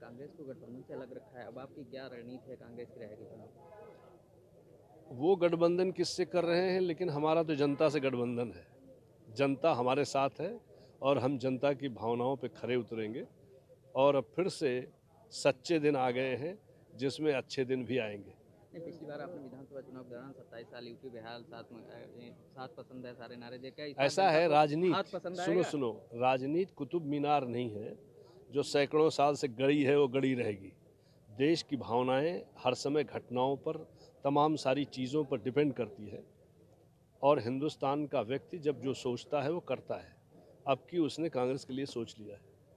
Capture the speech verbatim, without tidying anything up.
कांग्रेस को गठबंधन से अलग रखा है, अब आपकी क्या रणनीति है कांग्रेस की रहेगी चुनाव? वो गठबंधन किससे कर रहे हैं, लेकिन हमारा तो जनता से गठबंधन है। जनता हमारे साथ है और हम जनता की भावनाओं पे खरे उतरेंगे और अब फिर से सच्चे दिन आ गए हैं जिसमें अच्छे दिन भी आएंगे। नहीं, पिछली बार आपने विधानसभा चुनाव के दौरान सत्ताईस साल यूपी बिहार साथ में अ, ए, साथ पसंद है सारे नारे देकर, इस बार ऐसा जनता है को हाथ राजनीति, पसंद सुनो आएगा? सुनो, राजनीति कुतुब मीनार नहीं है जो सैकड़ों साल से गड़ी है वो गड़ी रहेगी। देश की भावनाएं हर समय घटनाओं पर, तमाम सारी चीज़ों पर डिपेंड करती है और हिंदुस्तान का व्यक्ति जब जो सोचता है वो करता है। अब की उसने कांग्रेस के लिए सोच लिया है।